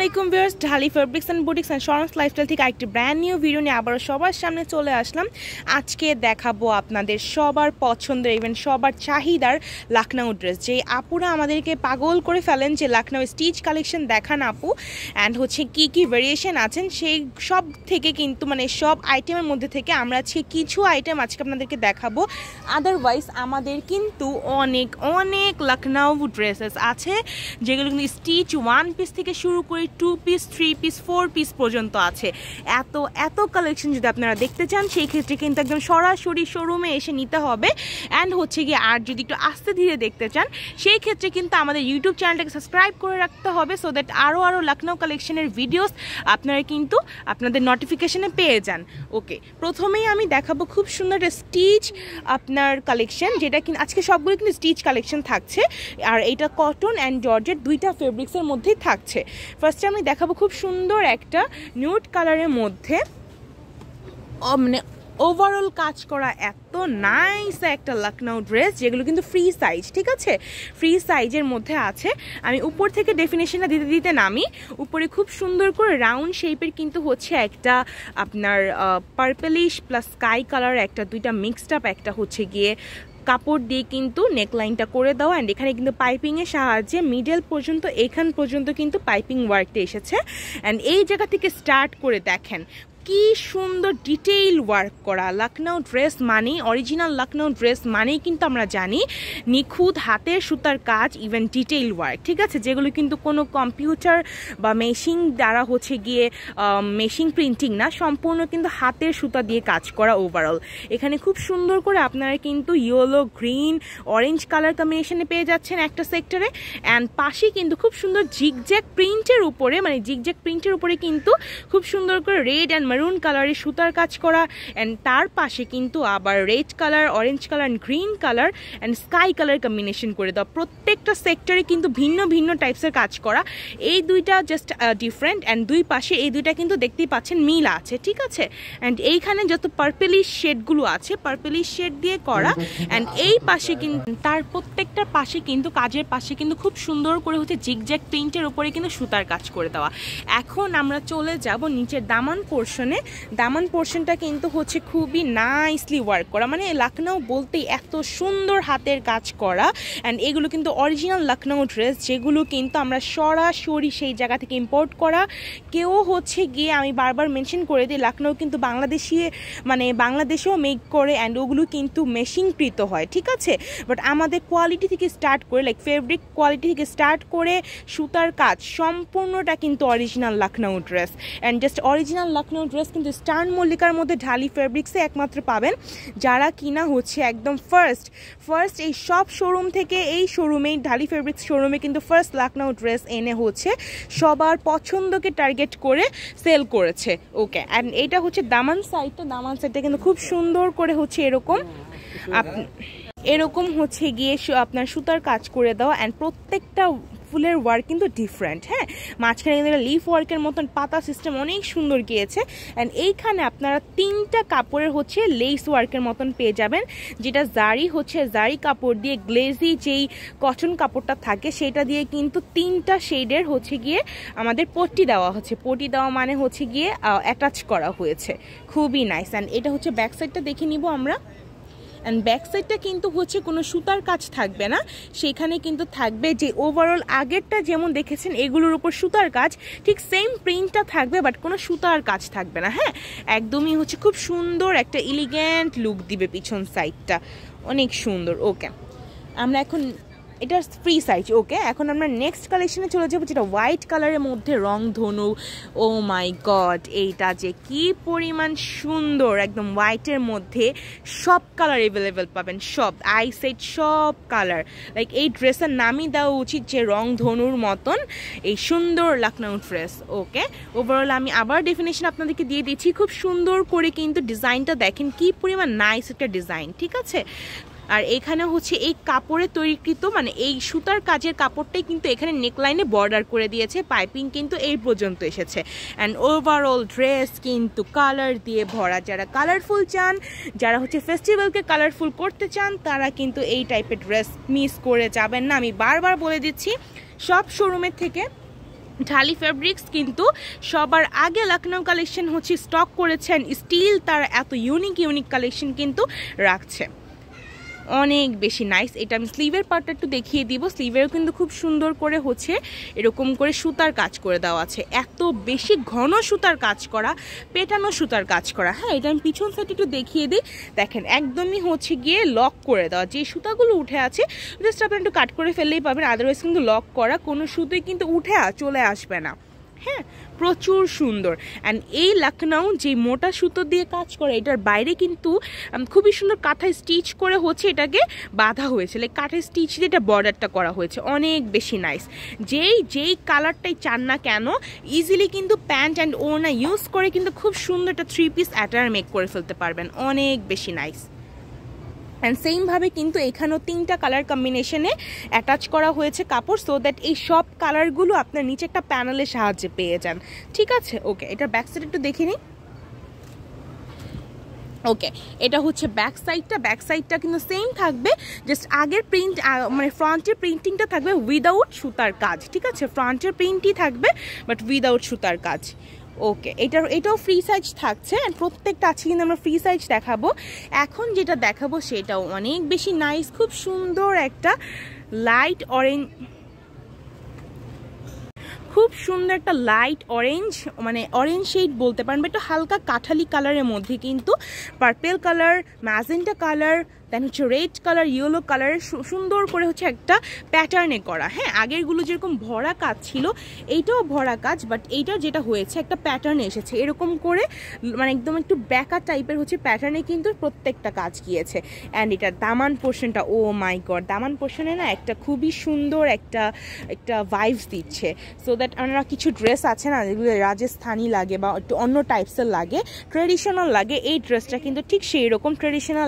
আসসালামাইকুম viewers, Dhali fabrics and boutiques and Sharans lifestyle থেকে একটি ব্র্যান্ড নিউ ভিডিও নিয়ে আবারও সবার সামনে চলে আসলাম। আজকে দেখাবো আপনাদের সবার পছন্দের ইভেন সবার চাহিদার লাখনাউ ড্রেস। যে আপুরা আমাদেরকে পাগল করে ফেলেন যে লাখনাউ স্টিচ কালেকশন দেখান আপু, অ্যান্ড হচ্ছে কি কি ভেরিয়েশন আছেন সেই সব থেকে কিন্তু সব আইটেমের মধ্যে থেকে আমরা আজকে কিছু আইটেম আজকে আপনাদেরকে দেখাবো। আদারওয়াইজ আমাদের কিন্তু অনেক অনেক লাখনাউ ড্রেসেস আছে যেগুলো কিন্তু স্টিচ 1 পিস থেকে শুরু করে 2 পিস 3 পিস 4 পিস পর্যন্ত আছে। এত এত কালেকশন যদি আপনারা দেখতে চান সেই ক্ষেত্রে কিন্তু একদম সরাসরি শোরুমে এসে নিতে হবে। অ্যান্ড হচ্ছে গিয়ে আর যদি একটু আস্তে ধীরে দেখতে চান সেই ক্ষেত্রে কিন্তু আমাদের ইউটিউব চ্যানেলটাকে সাবস্ক্রাইব করে রাখতে হবে, সো দ্যাট আরও লাখনাউ কালেকশনের ভিডিওস আপনারা কিন্তু আপনাদের নোটিফিকেশনে পেয়ে যান। ওকে, প্রথমেই আমি দেখাবো খুব সুন্দর একটা স্টিচ আপনার কালেকশন, যেটা কিন্তু আজকে সবগুলো কিন্তু স্টিচ কালেকশন থাকছে, আর এটা কটন অ্যান্ড জর্জেট দুইটা ফেব্রিক্সের মধ্যেই থাকছে। ফার্স্টে আমি দেখাবো খুব সুন্দর একটা নিউড কালারের মধ্যে ওভারঅল কাজ করা এত নাইস একটা লাখনাউ ড্রেস, যেগুলো কিন্তু ফ্রি সাইজ, ঠিক আছে, ফ্রি সাইজের মধ্যে আছে। আমি উপর থেকে ডেফিনেশনটা দিতে দিতে নামি। উপরে খুব সুন্দর করে রাউন্ড শেপের কিন্তু হচ্ছে একটা আপনার পার্পলিশ প্লাস স্কাই কালার একটা দুইটা মিক্সড আপ একটা হচ্ছে গিয়ে কাপড় দিয়ে কিন্তু নেকলাইনটা করে দেওয়া, অ্যান্ড এখানে কিন্তু পাইপিংয়ের সাহায্যে মিডল পর্যন্ত এখান পর্যন্ত কিন্তু পাইপিং ওয়ার্কটা এসেছে। অ্যান্ড এই জায়গা থেকে স্টার্ট করে দেখেন কি সুন্দর ডিটেইল ওয়ার্ক করা। লাখনাউ ড্রেস মানেই, অরিজিনাল লাখনাউ ড্রেস মানেই কিন্তু আমরা জানি নিখুঁত হাতের সুতার কাজ, ইভেন ডিটেইল ওয়ার্ক, ঠিক আছে, যেগুলো কিন্তু কোনো কম্পিউটার বা মেশিন দ্বারা হচ্ছে গিয়ে মেশিন প্রিন্টিং না, সম্পূর্ণ কিন্তু হাতের সুতা দিয়ে কাজ করা ওভারঅল। এখানে খুব সুন্দর করে আপনারা কিন্তু ইয়েলো, গ্রিন, অরেঞ্জ কালার কম্বিনেশনে পেয়ে যাচ্ছেন একটা সেক্টরে। অ্যান্ড পাশে কিন্তু খুব সুন্দর জিগজ্যাগ প্রিন্টের উপরে, জিগজ্যাগ প্রিন্টের উপরে কিন্তু খুব সুন্দর করে রেড অ্যান্ড মেরুন কালারের সুতার কাজ করা, অ্যান্ড তার পাশে কিন্তু আবার red colour, orange colour and green colour and sky colour combination করে দেওয়া। প্রত্যেকটা সেক্টরে কিন্তু ভিন্ন ভিন্ন টাইপসের কাজ করা। এই দুইটা জাস্ট ডিফারেন্ট, অ্যান্ড দুই পাশে এই দুইটা কিন্তু দেখতেই পাচ্ছেন মিল আছে, ঠিক আছে। অ্যান্ড এইখানে যত পার্পলিশ শেডগুলো আছে পার্পলিশ শেড দিয়ে করা, অ্যান্ড এই পাশে কিন্তু তার প্রত্যেকটা পাশে কিন্তু কাজের পাশে কিন্তু খুব সুন্দর করে হচ্ছে জিগজ্যাগ প্রিন্টের উপরে কিন্তু সুতার কাজ করে দেওয়া। এখন আমরা চলে যাব নিচের দামান পোর্শন। দামান পোর্শনটা কিন্তু হচ্ছে খুবই নাইসলি ওয়ার্ক করা, লাখনাউ বলতেই এত সুন্দর হাতের কাজ করা। অ্যান্ড এগুলো কিন্তু অরিজিনাল লাখনাউ ড্রেস, যেগুলো কিন্তু আমরা সরাসরি সেই জায়গা থেকে ইম্পোর্ট করা। কেউ হচ্ছে গিয়ে আমি বারবার মেনশন করে দিই লাখনাউ কিন্তু বাংলাদেশেও মেক করে, অ্যান্ড ওগুলো কিন্তু মেশিনকৃত হয়, ঠিক আছে। বাট আমাদের কোয়ালিটি থেকে স্টার্ট করে ফেব্রিক কোয়ালিটি থেকে স্টার্ট করে সুতার কাজ সম্পূর্ণটা কিন্তু original Lucknow dress. And just original Lucknow dress কিন্তু স্টার্ন মল্লিকার মধ্যে ঢালি ফেব্রিক্সে একমাত্র পাবেন, যারা কিনা হচ্ছে একদম ফার্স্ট এই সব শোরুম থেকে এই শোরুমেই ঢালি ফেব্রিক্স শোরুমে কিন্তু ফার্স্ট লাখনাউ ড্রেস এনে হচ্ছে সবার পছন্দকে টার্গেট করে সেল করেছে। ওকে, অ্যান্ড এটা হচ্ছে দামান সাইডটা কিন্তু খুব সুন্দর করে হচ্ছে এরকম হচ্ছে গিয়ে আপনার সুতার কাজ করে দেওয়া, অ্যান্ড প্রত্যেকটা ফুলের ওয়ার্ক কিন্তু ডিফারেন্ট। হ্যাঁ, মাঝখানে কিন্তু লিফ ওয়ার্কের মতন পাতা সিস্টেম অনেক সুন্দর গিয়েছে। অ্যান্ড এইখানে আপনারা 3টা কাপড়ের হচ্ছে লেস ওয়ার্কের মতন পেয়ে যাবেন, যেটা জারি কাপড় দিয়ে গ্লেজি যেই কটন কাপড়টা থাকে সেটা দিয়ে কিন্তু 3টা শেডের হচ্ছে গিয়ে আমাদের পট্টি দেওয়া হচ্ছে। পট্টি দেওয়া মানে হচ্ছে গিয়ে অ্যাটাচ করা হয়েছে, খুবই নাইস। অ্যান্ড এটা হচ্ছে ব্যাক সাইডটা দেখে নিব আমরা। অ্যান্ড ব্যাক সাইডটা কিন্তু হচ্ছে কোনো সুতার কাজ থাকবে না, সেখানে কিন্তু থাকবে যে ওভারঅল আগেরটা যেমন দেখেছেন এগুলোর উপর সুতার কাজ, ঠিক সেম প্রিন্টটা থাকবে, বাট কোনো সুতার কাজ থাকবে না। হ্যাঁ, একদমই হচ্ছে খুব সুন্দর একটা এলিগ্যান্ট লুক দিবে পিছন সাইডটা, অনেক সুন্দর। ওকে, আমরা এখন এটা ফ্রি সাইজ। ওকে, এখন আমরা নেক্সট কালেকশনে চলে যাবো, যেটা হোয়াইট কালারের মধ্যে রং ধনু। ও মাই গড, এইটা যে কি পরিমাণ সুন্দর, একদম হোয়াইটের মধ্যে সব কালার অ্যাভেলেবেল পাবেন, সব আই সেট সব কালার। এই ড্রেসের নামই দেওয়া উচিত যে রং ধনুর মতন এই সুন্দর লাখনাউ ড্রেস। ওকে, ওভারঅল আমি আবার ডেফিনেশন আপনাদেরকে দিয়ে দিচ্ছি। খুব সুন্দর করে কিন্তু ডিজাইনটা দেখেন কি পরিমাণ নাইস একটা ডিজাইন, ঠিক আছে। আর এখানে হচ্ছে এই কাপড়ে তৈরিকৃত এই সুতার কাজের কাপড়টাই কিন্তু এখানে নেকলাইনে বর্ডার করে দিয়েছে, পাইপিং কিন্তু এই পর্যন্ত এসেছে। অ্যান্ড ওভারঅল ড্রেস কিন্তু কালার দিয়ে ভরা। যারা কালারফুল চান, যারা হচ্ছে ফেস্টিভ্যালকে কালারফুল করতে চান, তারা কিন্তু এই টাইপের ড্রেস মিস করে যাবেন না। আমি বারবার বলে দিচ্ছি, সব শোরুমের থেকে ঢালি ফেব্রিক্স কিন্তু সবার আগে লখনৌ কালেকশন হচ্ছে স্টক করেছেন, স্টিল তার এত ইউনিক কালেকশন কিন্তু রাখছে, অনেক বেশি নাইস। এটা আমি স্লিভের পার্টটা একটু দেখিয়ে দিব। স্লিভেরও কিন্তু খুব সুন্দর করে হচ্ছে এরকম করে সুতার কাজ করে দেওয়া আছে, এত বেশি ঘন সুতার কাজ করা, পেটানো সুতার কাজ করা। হ্যাঁ, এটা আমি পিছন সাইডে একটু দেখিয়ে দিই। দেখেন একদমই হচ্ছে গিয়ে লক করে দেওয়া, যে সুতাগুলো উঠে আছে জাস্ট আপনি একটু কাট করে ফেললেই পাবেন, আদারওয়াইজ কিন্তু লক করা, কোনো সুতোই কিন্তু উঠে চলে আসবে না। হ্যাঁ, প্রচুর সুন্দর। অ্যান্ড এই লখনৌ যে মোটা সুতো দিয়ে কাজ করে, এটার বাইরে কিন্তু খুবই সুন্দর কাঁথায় স্টিচ করে হচ্ছে এটাকে বাঁধা হয়েছে, লাইক কাঁথায় স্টিচ দিয়ে এটা বর্ডারটা করা হয়েছে, অনেক বেশি নাইস। যেই কালারটাই চান না কেন ইজিলি কিন্তু প্যান্ট অ্যান্ড ওড়না ইউজ করে কিন্তু খুব সুন্দর একটা 3 পিস অ্যাটায়ার মেক করে ফেলতে পারবেন, অনেক বেশি নাইস। অ্যান্ড সেমভাবে কিন্তু এখানেও 3টা কালার কম্বিনেশনে অ্যাটাচ করা হয়েছে কাপড়, সো দ্যাট এই সব কালারগুলো আপনার নিচে একটা প্যানেলের সাহায্যে পেয়ে যান। ঠিক আছে, ওকে, এটার ব্যাক সাইড একটু দেখে নিই। ওকে, এটা হচ্ছে ব্যাক সাইডটা কিন্তু সেম থাকবে, জাস্ট আগের প্রিন্ট মানে ফ্রন্টের প্রিন্টিংটা থাকবে উইদাউট সুতার কাজ। ঠিক আছে, ফ্রন্টের প্রিন্টই থাকবে বাট উইদাউট সুতার কাজ। ওকে, এটাও ফ্রি সাইজ থাকছে, অ্যান্ড প্রত্যেকটা আছে কিন্তু আমরা ফ্রি সাইজ দেখাবো। এখন যেটা দেখাবো সেটাও অনেক বেশি নাইস, খুব সুন্দর একটা লাইট অরেঞ্জ, খুব সুন্দর একটা লাইট অরেঞ্জ, মানে অরেঞ্জ শেড বলতে পারেন, একটু হালকা কাঠালি কালারের মধ্যে কিন্তু purple colour, magenta colour, then হচ্ছে রেড কালার, ইয়েলো কালার, সুন্দর করে হচ্ছে একটা প্যাটার্নে করা। হ্যাঁ, আগেরগুলো যেরকম ভরা কাজ ছিল এইটাও ভরা কাজ, বাট এইটার যেটা হয়েছে একটা প্যাটার্নে এসেছে এরকম করে, মানে একদম একটু ব্যাকা টাইপের হচ্ছে প্যাটার্নে কিন্তু প্রত্যেকটা কাজ গিয়েছে। অ্যান্ড এটার দামান পোর্শনটা, ও মাই গড, দামান পোর্শনে না একটা খুবই সুন্দর একটা ভাইবস দিচ্ছে। সো দ্যাট আমরা কিছু ড্রেস আছে না যেগুলো রাজস্থানি লাগে বা একটু অন্য টাইপসের লাগে, ট্রেডিশনাল লাগে, এই ড্রেসটা কিন্তু ঠিক সেই রকম ট্রেডিশনাল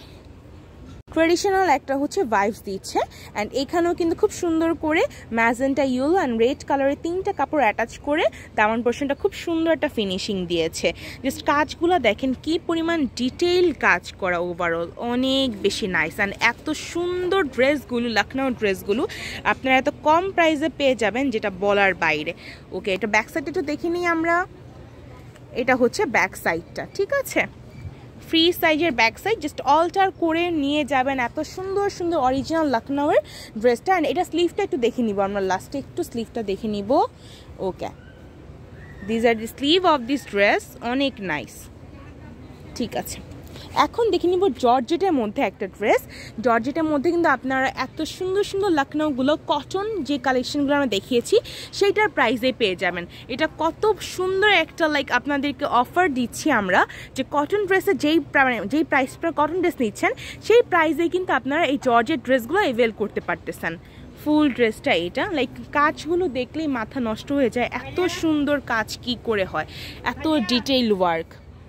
একটা হচ্ছে ভাইবস দিচ্ছে। অ্যান্ড এখানেও কিন্তু খুব সুন্দর করে ম্যাজেন্টা, ইয়েলো অ্যান্ড রেড কালারের 3টা কাপড় অ্যাটাচ করে দামান পোর্শনটা খুব সুন্দর একটা ফিনিশিং দিয়েছে। জাস্ট কাজগুলো দেখেন কি পরিমাণ ডিটেইল কাজ করা, ওভারঅল অনেক বেশি নাইস। অ্যান্ড এত সুন্দর ড্রেসগুলো, লখনৌ ড্রেসগুলো আপনারা এত কম প্রাইসে পেয়ে যাবেন যেটা বলার বাইরে। ওকে, এটা ব্যাক সাইডটা একটু দেখে নিই আমরা। এটা হচ্ছে ব্যাক সাইডটা, ঠিক আছে, ফ্রি সাইজের ব্যাক সাইড, জাস্ট অল্টার করে নিয়ে যাবেন এত সুন্দর সুন্দর অরিজিনাল লখনৌয়ের ড্রেসটা। অ্যান্ড এটা স্লিভটা একটু দেখে নিব আমরা, লাস্টে একটু স্লিভটা দেখে নিব। Okay, this are the sleeve of this dress, অনেক নাইস। ঠিক আছে, এখন দেখে নিব জর্জেটের মধ্যে একটা ড্রেস। জর্জেটের মধ্যে কিন্তু আপনারা এত সুন্দর সুন্দর লখনৌগুলো কটন যে কালেকশনগুলো আমরা দেখিয়েছি সেইটার প্রাইসে পেয়ে যাবেন। এটা কত সুন্দর একটা লাইক আপনাদেরকে অফার দিচ্ছি আমরা, যে কটন ড্রেসে যেই প্রাইস কটন ড্রেস নিচ্ছেন সেই প্রাইসেই কিন্তু আপনারা এই জর্জেট ড্রেসগুলো অ্যাভেল করতে পারতেছেন। ফুল ড্রেসটা এটা, লাইক কাজগুলো দেখলেই মাথা নষ্ট হয়ে যায়, এত সুন্দর কাজ কি করে হয়, এত ডিটেইল ওয়ার্ক,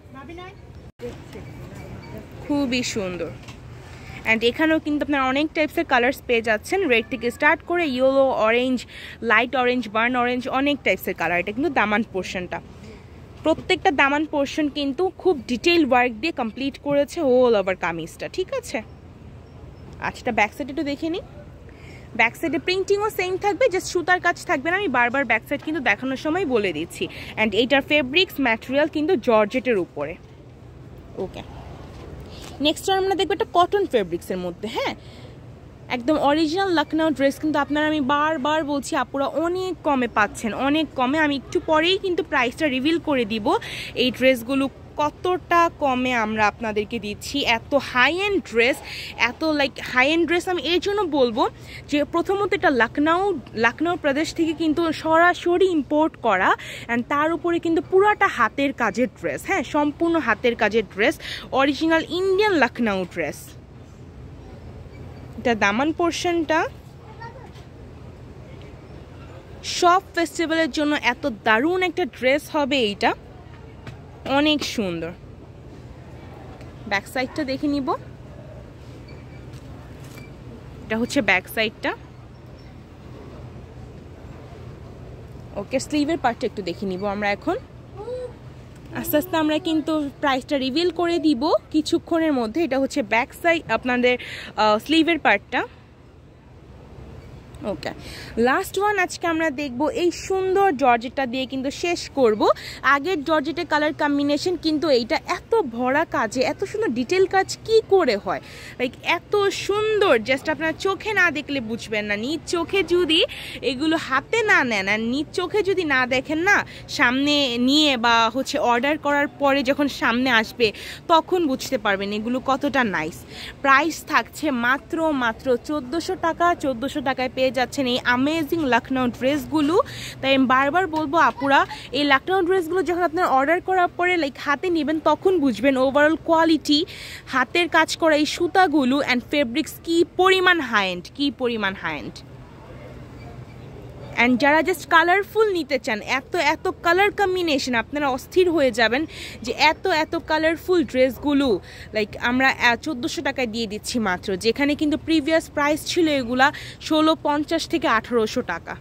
খুবই সুন্দর। অ্যান্ড এখানেও কিন্তু আপনারা অনেক টাইপসের কালার্স পেয়ে যাচ্ছেন, রেড থেকে স্টার্ট করে yellow, orange, light orange, burn orange, অনেক টাইপসের কালার। এটা কিন্তু দামান পোর্শনটা, প্রত্যেকটা দামান পোর্শন কিন্তু খুব ডিটেইল ওয়ার্ক দিয়ে কমপ্লিট করেছে হোল ওভার কামিজটা। ঠিক আছে, আচ্ছা ব্যাক সাইড একটু দেখে নিই। ব্যাক সাইডে প্রিন্টিংও সেম থাকবে, জাস্ট সুতার কাজ থাকবে না, আমি বারবার ব্যাক সাইড কিন্তু দেখানোর সময় বলে দিচ্ছি। অ্যান্ড এইটার ফেব্রিক্স ম্যাটেরিয়াল কিন্তু জর্জেটের উপরে। ওকে, নেক্সট আমরা দেখবো একটা কটন ফেব্রিক্সের মধ্যে। হ্যাঁ, একদম অরিজিনাল লখনৌ ড্রেস কিন্তু আপনারা, আমি বারবার বলছি আপুরা অনেক কমে পাচ্ছেন, অনেক কমে। আমি একটু পরেই কিন্তু প্রাইসটা রিভিল করে দিব এই ড্রেসগুলো কতটা কমে আমরা আপনাদেরকে দিচ্ছি। এত হাই এন্ড ড্রেস, এত লাইক হাই এন্ড ড্রেস আমি এই জন্য বলবো যে প্রথমত এটা লখনৌ প্রদেশ থেকে কিন্তু সরাসরি ইম্পোর্ট করা, অ্যান্ড তার উপরে কিন্তু পুরাটা হাতের কাজের ড্রেস। হ্যাঁ, সম্পূর্ণ হাতের কাজের dress, original Indian Lucknow dress. এটা দামান পোর্শনটা সব ফেস্টিভ্যালের জন্য এত দারুণ একটা ড্রেস হবে, এইটা অনেক সুন্দর। ব্যাক সাইডটা দেখে নিব, এটা হচ্ছে ব্যাক সাইডটা। ওকে, স্লিভের পার্টটা একটু দেখে নিব আমরা এখন। আস্তে আস্তে আমরা কিন্তু প্রাইসটা রিভিল করে দিব কিছুক্ষণের মধ্যে। এটা হচ্ছে ব্যাক সাইড আপনাদের স্লিভের পার্টটা। ওকে, লাস্ট ওয়ান আজকে আমরা দেখবো এই সুন্দর জর্জেটটা দিয়ে কিন্তু শেষ করব। আগের জর্জেটের কালার কম্বিনেশন, কিন্তু এইটা এত ভরা কাজে, এত সুন্দর ডিটেল কাজ কি করে হয়, লাইক এত সুন্দর, জাস্ট আপনার চোখে না দেখলে বুঝবেন না। নিজ চোখে যদি এগুলো হাতে না নেন আর নিজ চোখে যদি না দেখেন না, সামনে নিয়ে বা হচ্ছে অর্ডার করার পরে যখন সামনে আসবে তখন বুঝতে পারবেন এগুলো কতটা নাইস। প্রাইস থাকছে মাত্র 1400 টাকা। 1400 টাকায় পেয়ে যাচ্ছেন এই অ্যামেজিং লখনউ ড্রেসগুলো। তাই আমি বারবার বলবো আপুরা, এই লখনউ ড্রেসগুলো যখন আপনার অর্ডার করার পরে লাইক হাতে নেবেন তখন বুঝবেন ওভারঅল কোয়ালিটি, হাতের কাজ করা এই সুতাগুলো অ্যান্ড ফেব্রিক্স কি পরিমাণ হাই এন্ড, কি পরিমাণ হাই এন্ড। অ্যান্ড যারা জাস্ট কালারফুল নিতে চান, এত এত কালার কম্বিনেশন, আপনারা অস্থির হয়ে যাবেন যে এত এত কালারফুল ড্রেসগুলো লাইক আমরা 1400 টাকায় দিয়ে দিচ্ছি মাত্র, যেখানে কিন্তু প্রিভিয়াস প্রাইস ছিল এগুলা 1650 থেকে 1800 টাকা।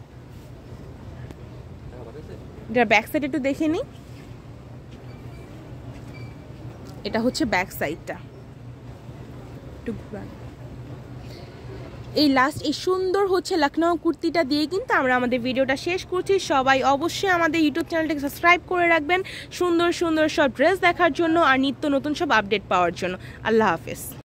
এটার ব্যাক সাইড একটু দেখে নিই, এটা হচ্ছে ব্যাক সাইডটা। এই লাস্ট এই সুন্দর হচ্ছে লখনউ কুর্তিটা দিয়ে কিন্তু আমরা আমাদের ভিডিওটা শেষ করছি। সবাই অবশ্যই আমাদের ইউটিউব চ্যানেলটাকে সাবস্ক্রাইব করে রাখবেন সুন্দর সুন্দর সব ড্রেস দেখার জন্য আর নিত্য নতুন সব আপডেট পাওয়ার জন্য। আল্লাহ হাফেজ।